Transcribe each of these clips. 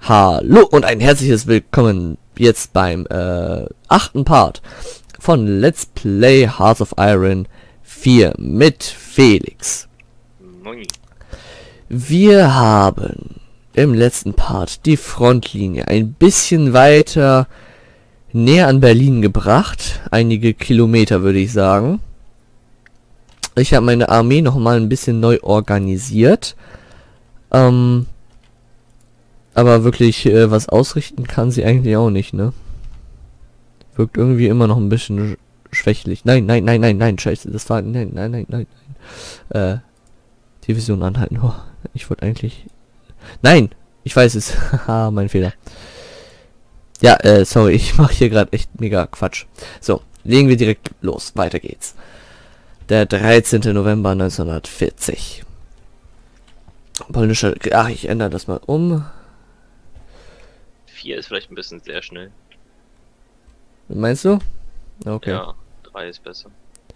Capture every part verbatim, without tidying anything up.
Hallo und ein herzliches Willkommen jetzt beim äh, achten Part von Let's Play Hearts of Iron vier mit Felix. Moin. Wir haben im letzten Part die Frontlinie ein bisschen weiter näher an Berlin gebracht. Einige Kilometer, würde ich sagen. Ich habe meine Armee noch mal ein bisschen neu organisiert. Ähm... Aber wirklich äh, was ausrichten kann sie eigentlich auch nicht, ne? Wirkt irgendwie immer noch ein bisschen sch schwächlich. Nein, nein, nein, nein, nein, scheiße, das war... Nein, nein, nein, nein, nein. Äh, Division anhalten. Oh, ich wollte eigentlich... Nein! Ich weiß es. Haha, mein Fehler. Ja, äh, sorry, ich mache hier gerade echt mega Quatsch. So, legen wir direkt los. Weiter geht's. Der dreizehnte November neunzehnhundertvierzig. Polnischer... Ach, ich ändere das mal um. vier ist vielleicht ein bisschen sehr schnell. Meinst du? Okay. Ja, drei ist besser.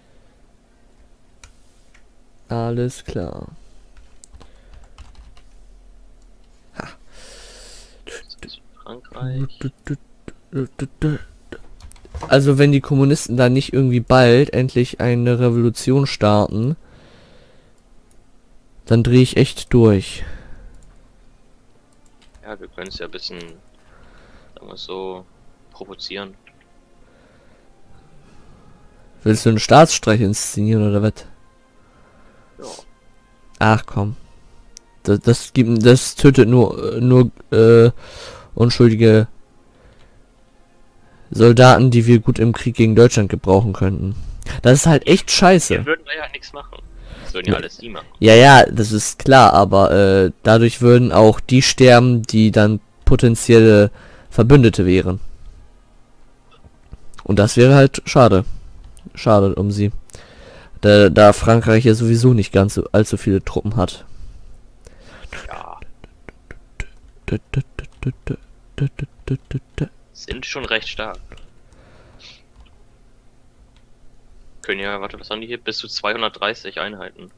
Alles klar. Ha. Das ist Frankreich. Also wenn die Kommunisten da nicht irgendwie bald endlich eine Revolution starten, dann drehe ich echt durch. Ja, wir können es ja ein bisschen, sagen wir so, provozieren. Willst du einen Staatsstreich inszenieren oder was? Ja. Ach komm. Das, das gibt, das tötet nur nur äh, unschuldige Soldaten, die wir gut im Krieg gegen Deutschland gebrauchen könnten. Das ist halt echt scheiße. Wir würden da ja nichts machen. Das würden ja alles die machen. Ja, ja, das ist klar, aber äh, dadurch würden auch die sterben, die dann potenzielle Verbündete wären. Und das wäre halt schade. Schade um sie. Da, da Frankreich ja sowieso nicht ganz so allzu viele Truppen hat. Ja. Sind schon recht stark. Können ja, warte, was haben die hier? Bis zu zweihundertdreißig Einheiten.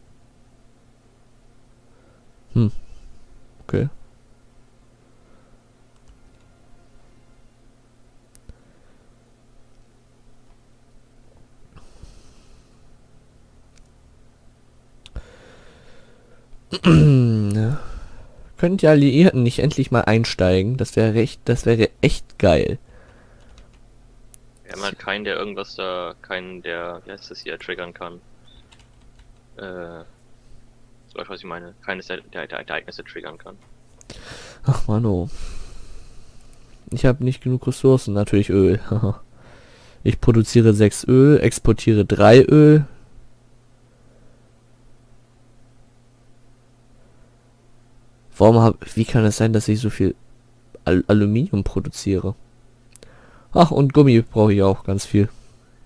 Hm. Okay. Ja. Können die Alliierten nicht endlich mal einsteigen? Das wäre recht, das wäre echt geil. Wir haben halt keinen, der irgendwas da, keinen, der, wie heißt das hier, triggern kann. Äh, so was ich meine. Keines der, der, der Ereignisse triggern kann. Ach man, oh. Ich habe nicht genug Ressourcen, natürlich Öl. Ich produziere sechs Öl, exportiere drei Öl. Warum hab, wie kann es sein, dass ich so viel Al Aluminium produziere? Ach, und Gummi brauche ich auch ganz viel.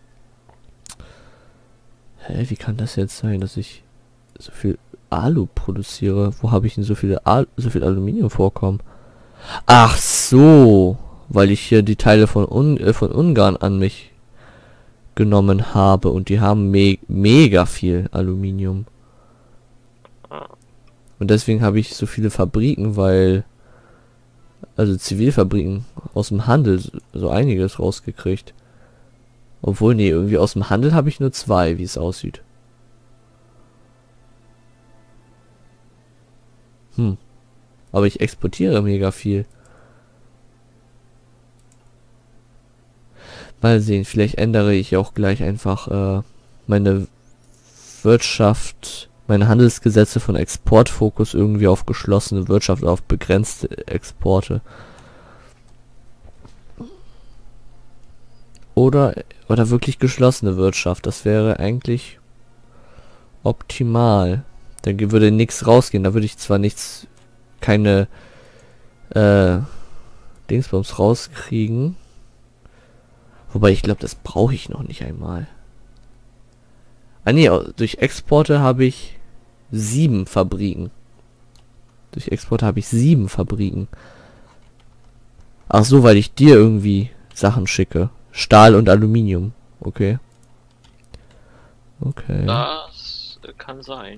Hä, wie kann das jetzt sein, dass ich so viel Alu produziere? Wo habe ich denn so viele Al so viel Aluminium vorkommen? Ach so, weil ich hier die Teile von, Un äh, von Ungarn an mich genommen habe und die haben me mega viel Aluminium. Und deswegen habe ich so viele Fabriken, weil also Zivilfabriken aus dem Handel so einiges rausgekriegt. Obwohl, nee, irgendwie aus dem Handel habe ich nur zwei, wie es aussieht. Hm. Aber ich exportiere mega viel. Mal sehen, vielleicht ändere ich auch gleich einfach äh, meine Wirtschaft, meine Handelsgesetze von Exportfokus irgendwie auf geschlossene Wirtschaft, auf begrenzte Exporte. Oder, oder wirklich geschlossene Wirtschaft. Das wäre eigentlich optimal. Da würde nichts rausgehen. Da würde ich zwar nichts, keine äh, Dingsbums rauskriegen. Wobei ich glaube, das brauche ich noch nicht einmal. Ah nee, durch Exporte habe ich sieben Fabriken. Durch Exporte habe ich sieben Fabriken. Ach so, weil ich dir irgendwie Sachen schicke. Stahl und Aluminium. Okay. Okay. Das kann sein.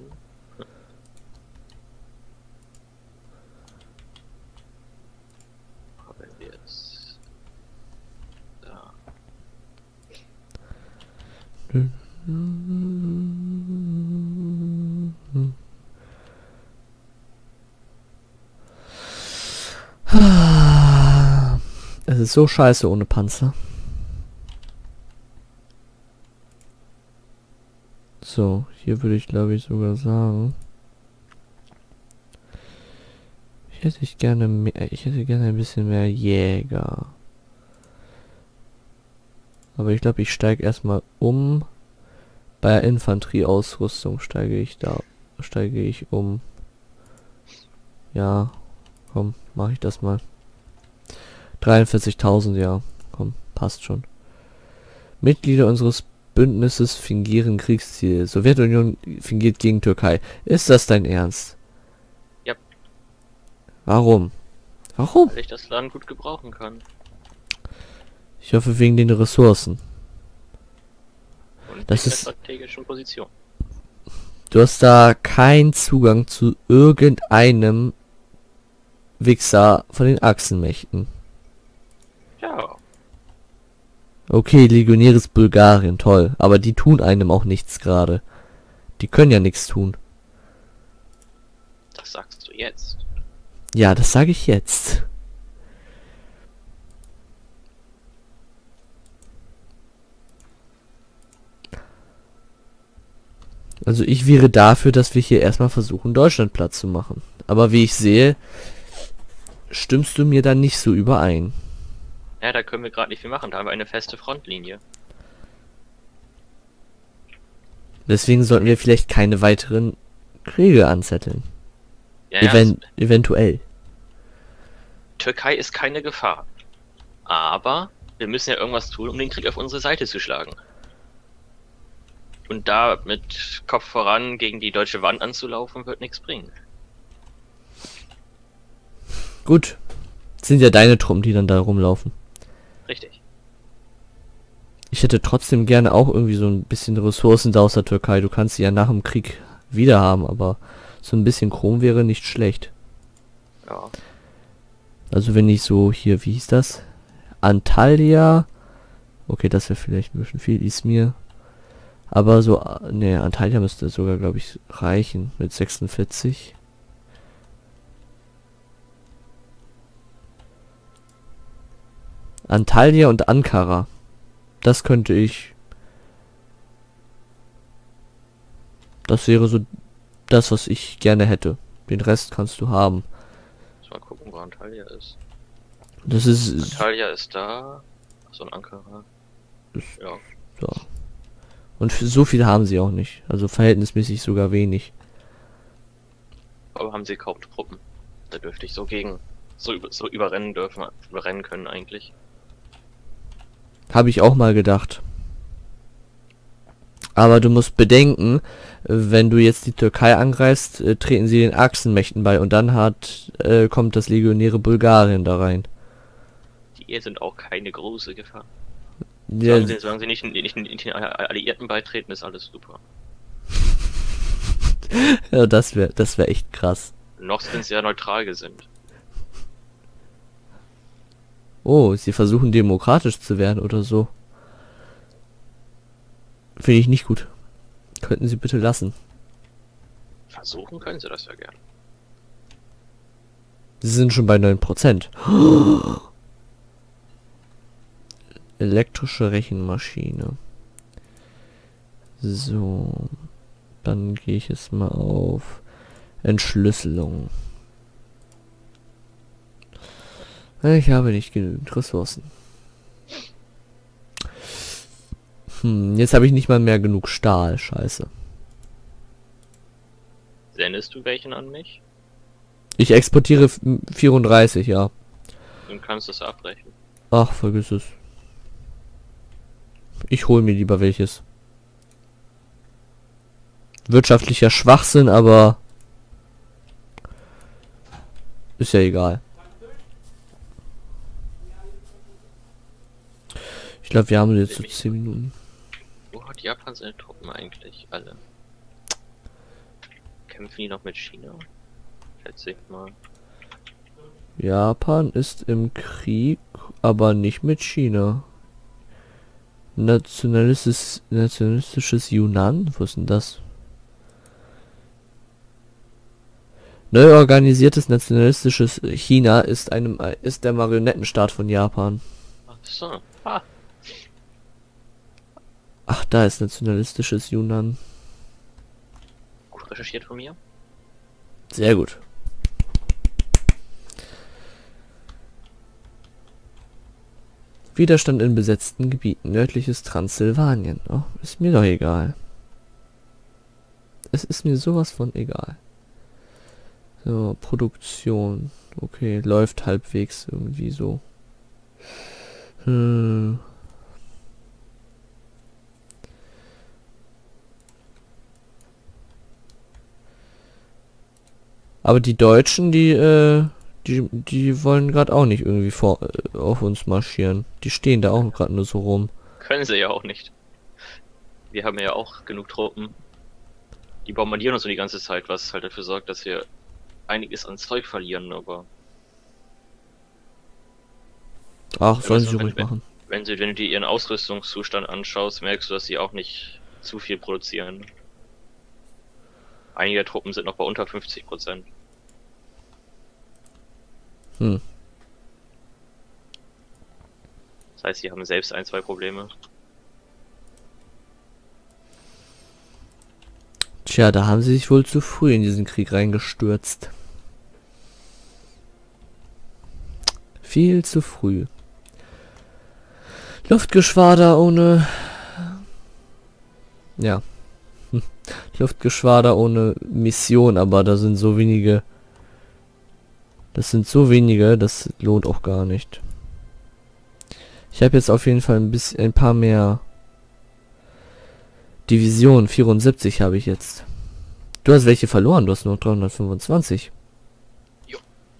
Es ist so scheiße ohne Panzer. So, hier würde ich glaube ich sogar sagen, ich hätte ich gerne mehr, ich hätte gerne ein bisschen mehr Jäger. Aber ich glaube, ich steige erstmal um. Bei der Infanterieausrüstung steige ich da, steige ich um. Ja, komm, mache ich das mal. dreiundvierzigtausend, ja, komm, passt schon. Mitglieder unseres Bündnisses fingieren Kriegsziele. Sowjetunion fingiert gegen Türkei. Ist das dein Ernst? Ja. Warum? Warum? Weil ich das Land gut gebrauchen kann. Ich hoffe wegen den Ressourcen. Und das wegen ist der strategischen Position. Du hast da keinen Zugang zu irgendeinem Wichser von den Achsenmächten. Ja. Okay, Legionäres Bulgarien, toll. Aber die tun einem auch nichts gerade. Die können ja nichts tun. Das sagst du jetzt. Ja, das sage ich jetzt. Also ich wäre dafür, dass wir hier erstmal versuchen, Deutschland platt zu machen. Aber wie ich sehe, stimmst du mir dann nicht so überein. Ja, da können wir gerade nicht viel machen. Da haben wir eine feste Frontlinie. Deswegen sollten wir vielleicht keine weiteren Kriege anzetteln. Ja, Even ja, eventuell. Türkei ist keine Gefahr. Aber wir müssen ja irgendwas tun, um den Krieg auf unsere Seite zu schlagen. Und da mit Kopf voran gegen die deutsche Wand anzulaufen, wird nichts bringen. Gut. Sind ja deine Truppen, die dann da rumlaufen. Richtig. Ich hätte trotzdem gerne auch irgendwie so ein bisschen Ressourcen da aus der Türkei. Du kannst sie ja nach dem Krieg wieder haben, aber so ein bisschen Chrom wäre nicht schlecht. Ja. Also wenn ich so hier, wie hieß das? Antalya. Okay, das wäre vielleicht ein bisschen viel, Izmir. Aber so, ne, Antalya müsste sogar, glaube ich, reichen mit sechsundvierzig. Antalya und Ankara. Das könnte ich. Das wäre so das, was ich gerne hätte. Den Rest kannst du haben. Mal gucken, wo Antalya ist. Das ist. Antalya ist da. So ein Ankara. Ja. So. Und für so viel haben sie auch nicht. Also verhältnismäßig sogar wenig. Aber haben sie kaum Truppen. Da dürfte ich so gegen so, über, so überrennen dürfen, überrennen können eigentlich. Habe ich auch mal gedacht. Aber du musst bedenken, wenn du jetzt die Türkei angreifst, äh, treten sie den Achsenmächten bei und dann hat äh, kommt das legionäre Bulgarien da rein. Die hier sind auch keine große Gefahr. Ja, Solange sie, solange sie nicht, nicht, nicht den Alliierten beitreten, ist alles super. ja das wäre das wäre echt krass. Noch sind sie ja neutral gesinnt. Oh, sie versuchen demokratisch zu werden oder so. Finde ich nicht gut. Könnten sie bitte lassen. Versuchen können sie das ja gern. Sie sind schon bei neun Prozent. Elektrische Rechenmaschine. So. Dann gehe ich jetzt mal auf Entschlüsselung. Ich habe nicht genügend Ressourcen. Hm, jetzt habe ich nicht mal mehr genug Stahl. Scheiße. Sendest du welchen an mich? Ich exportiere vierunddreißig, ja. Dann kannst du es abbrechen. Ach, vergiss es. Ich hole mir lieber welches. Wirtschaftlicher Schwachsinn, aber ist ja egal. Ich glaube, wir haben jetzt so zehn Minuten. Wo hat Japan seine Truppen eigentlich alle? Kämpfen die noch mit China? Schätze ich mal. Japan ist im Krieg, aber nicht mit China. nationalistisches, nationalistisches Yunnan? Wo ist denn das? Neu organisiertes nationalistisches China ist einem ist der Marionettenstaat von Japan. Ach so. Ah. Ach, da ist nationalistisches Yunnan. Gut recherchiert von mir. Sehr gut. Widerstand in besetzten Gebieten. Nördliches Transsilvanien. Oh, ist mir doch egal. Es ist mir sowas von egal. So, Produktion. Okay, läuft halbwegs irgendwie so. Hm. Aber die Deutschen, die, äh, die, die wollen gerade auch nicht irgendwie vor, äh, auf uns marschieren. Die stehen da auch gerade nur so rum. Können sie ja auch nicht. Wir haben ja auch genug Truppen. Die bombardieren uns so die ganze Zeit, was halt dafür sorgt, dass wir einiges an Zeug verlieren, aber... Ach, sollen Also, sie wenn, ruhig wenn, machen. Wenn, sie, wenn du dir ihren Ausrüstungszustand anschaust, merkst du, dass sie auch nicht zu viel produzieren. Einige Truppen sind noch bei unter fünfzig Prozent. Hm. Das heißt, sie haben selbst ein, zwei Probleme. Tja, da haben sie sich wohl zu früh in diesen Krieg reingestürzt. Viel zu früh. Luftgeschwader ohne... Ja. Hm. Luftgeschwader ohne Mission, aber da sind so wenige... Das sind so wenige, das lohnt auch gar nicht. Ich habe jetzt auf jeden Fall ein bisschen, ein paar mehr Divisionen. vierundsiebzig habe ich jetzt. Du hast welche verloren, du hast nur dreihundertfünfundzwanzig. Jo.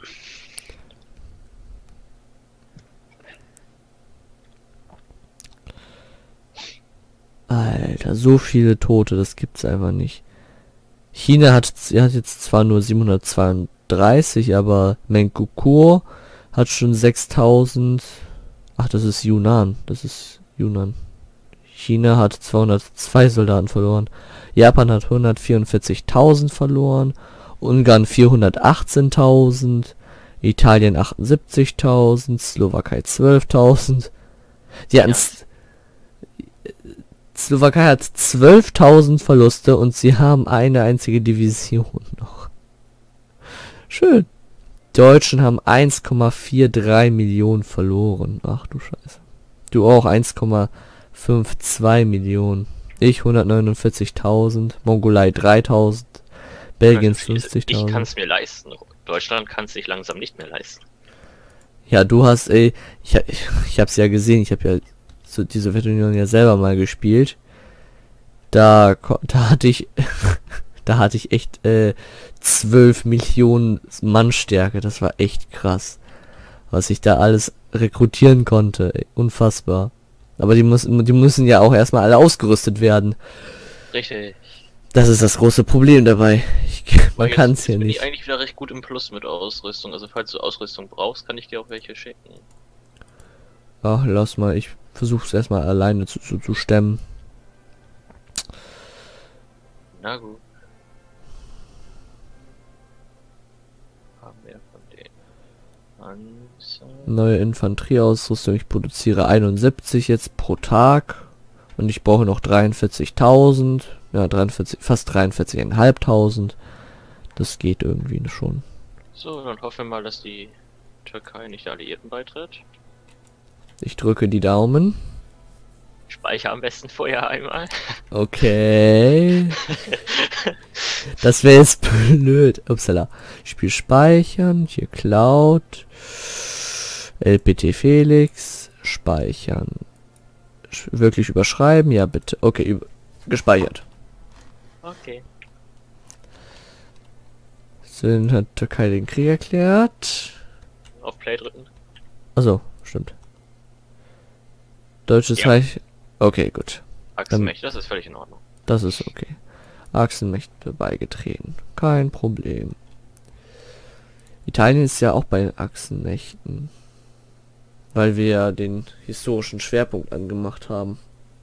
Alter, so viele Tote, das gibt's einfach nicht. China hat, hat jetzt zwar nur siebenhundertzweiunddreißig, aber Menkukur hat schon sechstausend. Ach, das ist Yunnan, das ist Yunnan. China hat zweihundertzwei Soldaten verloren. Japan hat hundertvierundvierzigtausend verloren. Ungarn vierhundertachtzehntausend. Italien achtundsiebzigtausend. Slowakei zwölftausend. Die hatten... Slowakei hat zwölftausend Verluste und sie haben eine einzige Division noch. Schön. Deutschen haben eins Komma dreiundvierzig Millionen verloren. Ach du Scheiße. Du auch eins Komma zweiundfünfzig Millionen. Ich hundertneunundvierzigtausend. Mongolei dreitausend. Belgien fünfzigtausend. Ich kann es mir leisten. Deutschland kann es sich langsam nicht mehr leisten. Ja, du hast, ey, ich, ich, ich hab's ja gesehen, ich habe ja so die Sowjetunion ja selber mal gespielt. Da, da hatte ich, da hatte ich echt äh, zwölf Millionen Mannstärke. Das war echt krass, was ich da alles rekrutieren konnte. Ey, unfassbar. Aber die müssen, die müssen ja auch erstmal alle ausgerüstet werden. Richtig. Das ist das große Problem dabei. Ich, man kann es hier bin nicht. Ich eigentlich wieder recht gut im Plus mit Ausrüstung. Also falls du Ausrüstung brauchst, kann ich dir auch welche schicken. Ach, lass mal. Ich versuche es erstmal alleine zu, zu, zu stemmen. Na gut. Haben wir von den Panzern. Neue Infanterieausrüstung. Ich produziere einundsiebzig jetzt pro Tag. Und ich brauche noch dreiundvierzigtausend. Ja, dreiundvierzig, fast dreiundvierzigtausendfünfhundert. Das geht irgendwie schon. So, dann hoffen wir mal, dass die Türkei nicht der Alliierten beitritt. Ich drücke die Daumen. Speicher am besten vorher einmal. Okay. Das wäre jetzt blöd. Upsala. Spiel speichern. Hier Cloud. L P T Felix. Speichern. Sch wirklich überschreiben? Ja, bitte. Okay, über gespeichert. Okay. Sind hat Türkei den Krieg erklärt? Auf Play drücken. Also, stimmt. Deutsches Ja. Reich. Okay, gut. Achsenmächte, das ist völlig in Ordnung. Das ist okay. Achsenmächte beigetreten. Kein Problem. Italien ist ja auch bei den Achsenmächten. Weil wir ja den historischen Schwerpunkt angemacht haben.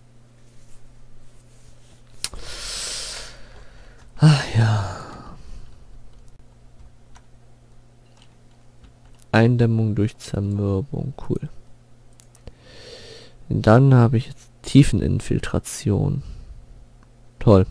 Ach ja. Eindämmung durch Zermürbung, cool. Und dann habe ich jetzt Tiefeninfiltration. Toll.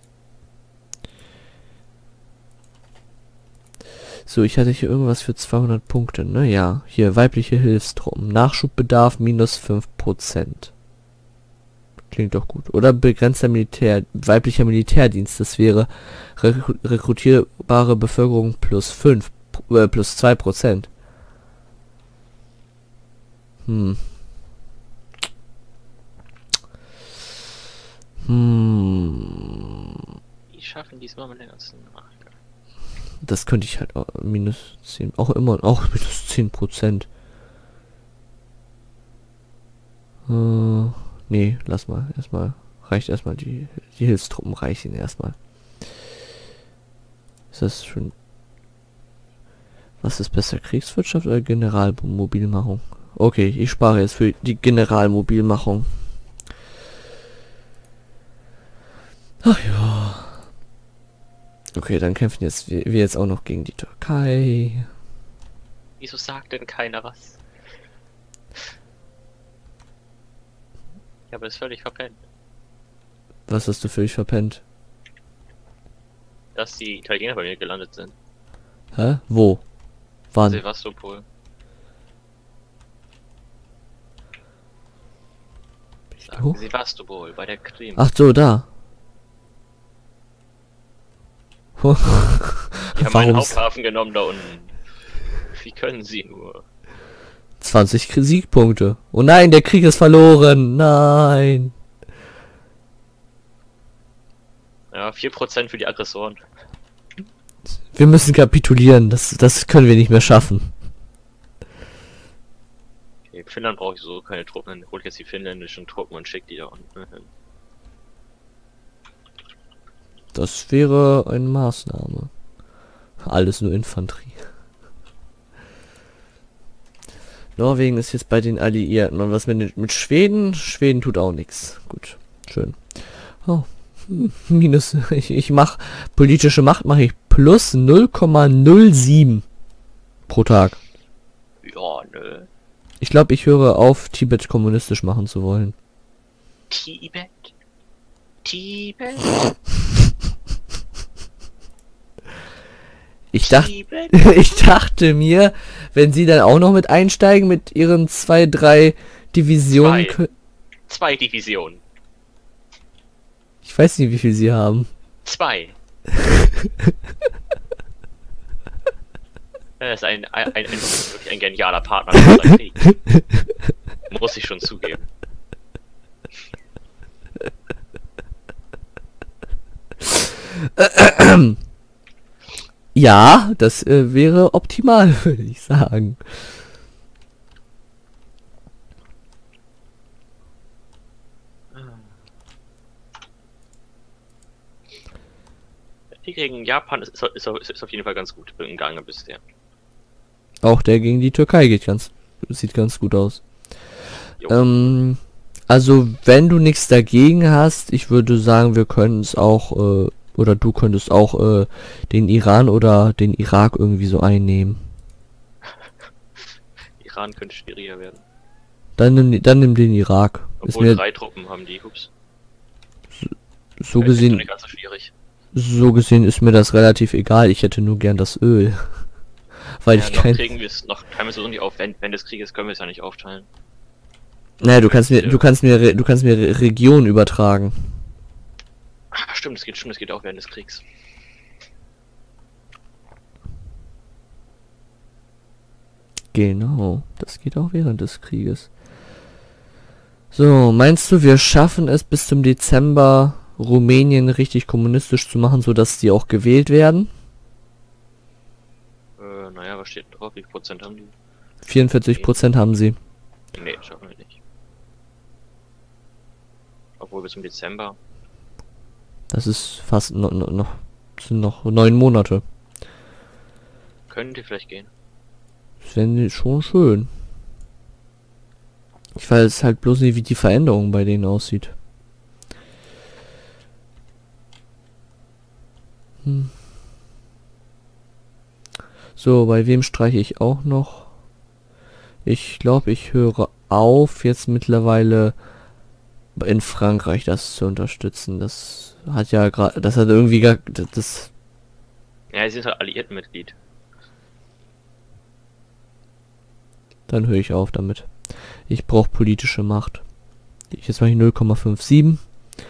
So, ich hatte hier irgendwas für zweihundert Punkte, ne? Ja, hier weibliche Hilfstruppen. Nachschubbedarf minus fünf Prozent. Klingt doch gut. Oder begrenzter Militär, weiblicher Militärdienst. Das wäre rekru rekrutierbare Bevölkerung plus fünf, äh, plus zwei Prozent. Hm. Hm. Die schaffen diesmal mit der ganzen Macht. Das könnte ich halt auch minus zehn, auch immer, auch minus zehn Prozent. Äh, nee, lass mal, erstmal, reicht erstmal die, die Hilfstruppen reichen erstmal. Ist das schon, was ist besser, Kriegswirtschaft oder Generalmobilmachung? Okay, ich spare jetzt für die Generalmobilmachung. Ach ja. Okay, dann kämpfen jetzt wir, wir jetzt auch noch gegen die Türkei. Wieso sagt denn keiner was? Ich habe es völlig verpennt. Was hast du völlig verpennt? Dass die Italiener bei mir gelandet sind. Hä? Wo? Wann? Sevastopol. Wo? Sevastopol, bei der Krim. Ach so, da. Die haben einen Haupthafen genommen da unten. Wie können sie nur? zwanzig Siegpunkte. Oh nein, der Krieg ist verloren. Nein. Ja, vier Prozent für die Aggressoren. Wir müssen kapitulieren. Das, das können wir nicht mehr schaffen. Okay, Finnland brauche ich so keine Truppen. Dann hol ich jetzt die finnländischen Truppen und schick die da unten hin. Das wäre eine Maßnahme. Alles nur Infanterie. Norwegen ist jetzt bei den Alliierten. Und was mit, mit Schweden? Schweden tut auch nichts. Gut, schön. Oh, minus. Ich, ich mache politische Macht mache ich plus null Komma null sieben pro Tag. Ja, nö. Ich glaube, ich höre auf, Tibet kommunistisch machen zu wollen. Tibet? Tibet? Ich dachte, ich dachte mir, wenn sie dann auch noch mit einsteigen mit ihren zwei, drei Divisionen. Zwei, zwei Divisionen. Ich weiß nicht, wie viel sie haben. Zwei. Er ist ein, ein, ein, wirklich ein genialer Partner für seinen Krieg. Muss ich schon zugeben. Ja, das äh, wäre optimal, würde ich sagen. Die gegen Japan ist, ist, ist, ist auf jeden Fall ganz gut im Gange bisher. Auch der gegen die Türkei geht ganz, sieht ganz gut aus. Ähm, also wenn du nichts dagegen hast, ich würde sagen, wir können es auch, äh, oder du könntest auch äh, den Iran oder den Irak irgendwie so einnehmen. Iran könnte schwieriger werden. Dann nimm, dann nimm den Irak. Obwohl ist mir drei Truppen haben die, ups. So gesehen, nicht ganz so schwierig. so gesehen ist mir das relativ egal. Ich hätte nur gern das Öl. Weil Ja, ich noch kein... kriegen wir es noch, können wir es so nicht auf, wenn, wenn des Krieges können wir es ja nicht aufteilen. Naja, du kannst mir, du kannst mir, Re- du kannst mir Re- Regionen übertragen. Ah, stimmt, es geht, stimmt, es geht auch während des Kriegs. Genau, das geht auch während des Krieges. So, meinst du, wir schaffen es bis zum Dezember Rumänien richtig kommunistisch zu machen, sodass die auch gewählt werden? Äh, naja, was steht drauf? Wie viel Prozent haben die? vierundvierzig Prozent haben sie. Nee, schaffen wir nicht. Obwohl bis zum Dezember. Das ist fast noch, noch, noch, sind noch neun Monate. Könnte vielleicht gehen. Das wäre schon schön. Ich weiß halt bloß nicht, wie die Veränderung bei denen aussieht. Hm. So, bei wem streiche ich auch noch? Ich glaube, ich höre auf, jetzt mittlerweile in Frankreich das zu unterstützen. Das hat ja gerade, das hat irgendwie gar, das... Ja, sie sind halt Alliiertenmitglied. Dann höre ich auf damit. Ich brauche politische Macht. Jetzt mache ich null Komma fünfundfünfzig.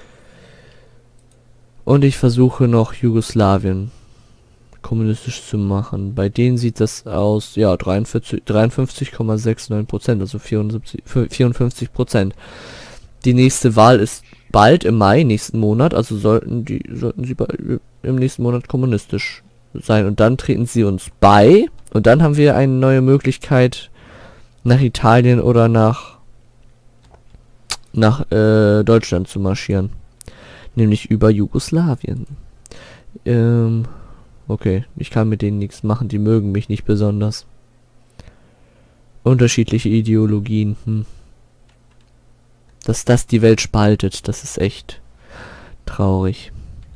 Und ich versuche noch Jugoslawien kommunistisch zu machen. Bei denen sieht das aus, ja, dreiundfünfzig Komma neunundsechzig Prozent, also vierundsiebzig, vierundfünfzig Prozent. Die nächste Wahl ist bald im Mai, nächsten Monat, also sollten die, sollten sie bei, im nächsten Monat kommunistisch sein. Und dann treten sie uns bei. Und dann haben wir eine neue Möglichkeit, nach Italien oder nach nach äh, Deutschland zu marschieren. Nämlich über Jugoslawien. Ähm, okay, ich kann mit denen nichts machen, die mögen mich nicht besonders. Unterschiedliche Ideologien, hm. Dass das die Welt spaltet, das ist echt traurig.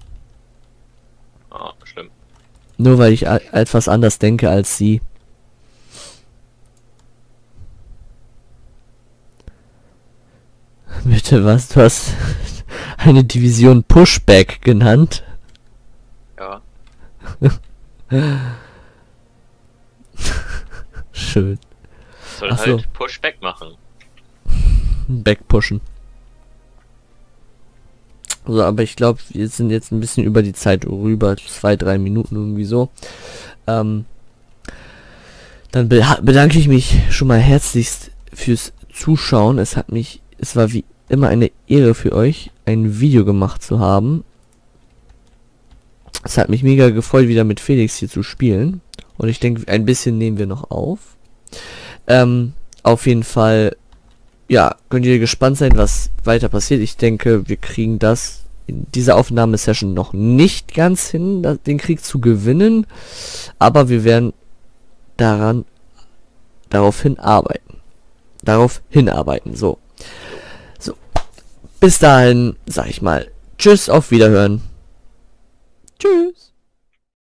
Ah, schlimm. Nur weil ich etwas anders denke als sie. Bitte was? Du hast eine Division Pushback genannt? Ja. Schön. Soll Ach halt so. Pushback machen. Backpushen. So, aber ich glaube, wir sind jetzt ein bisschen über die Zeit rüber. Zwei, drei Minuten irgendwie so. Ähm, dann be bedanke ich mich schon mal herzlichst fürs Zuschauen. Es hat mich, es war wie immer eine Ehre für euch, ein Video gemacht zu haben. Es hat mich mega gefreut, wieder mit Felix hier zu spielen. Und ich denke, ein bisschen nehmen wir noch auf. Ähm, auf jeden Fall, ja, könnt ihr gespannt sein, was weiter passiert. Ich denke, wir kriegen das in dieser Aufnahmesession noch nicht ganz hin, den Krieg zu gewinnen. Aber wir werden daran, darauf hinarbeiten. Darauf hinarbeiten, so. So. Bis dahin, sag ich mal, tschüss, auf Wiederhören. Tschüss.